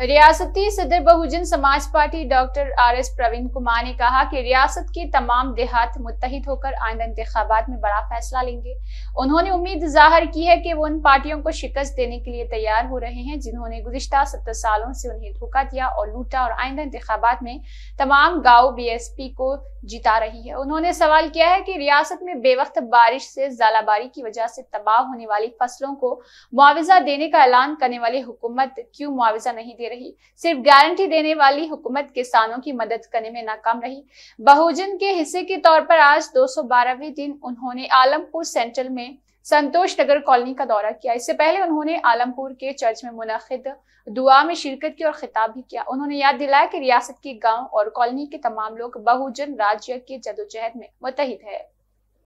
रियासती सदर Bahujan Samaj Party doctor R S. Praveen Kumar ने कहा कि रियासत के तमाम देहात मुत्तहिद होकर आइंदा इंतखाबात में बड़ा फैसला लेंगे। उन्होंने उम्मीद जाहिर की है कि वो उन पार्टियों को शिकस्त देने के लिए तैयार हो रहे हैं जिन्होंने गुज़िश्ता 70 सालों से उन्हें धोखा दिया और लूटा और आइंदा इंतखाबात में तमाम गांव बीएसपी को जिता रही है। उन्होंने सवाल किया है कि रियासत में बेवक्त बारिश से ज़ालाबारी की वजह से तबाह होने वाली फसलों को मुआवजा देने का ऐलान करने वाली हुकूमत क्यों मुआवजा नहीं दे रही। सिर्फ गारंटी देने वाली हुकूमत किसानों की मदद करने में नाकाम रही। बहुजन के हिस्से के तौर पर आज 212वें दिन उन्होंने आलमपुर सेंट्रल में संतोष नगर कॉलोनी का दौरा किया। इससे पहले उन्होंने आलमपुर के चर्च में मुनक़िद दुआ में शिरकत की और खिताब भी किया। उन्होंने याद दिलाया कि रियासत के गांव और कॉलोनी के तमाम लोग बहुजन राज्य के जदोजहद में मुत्तहिद है।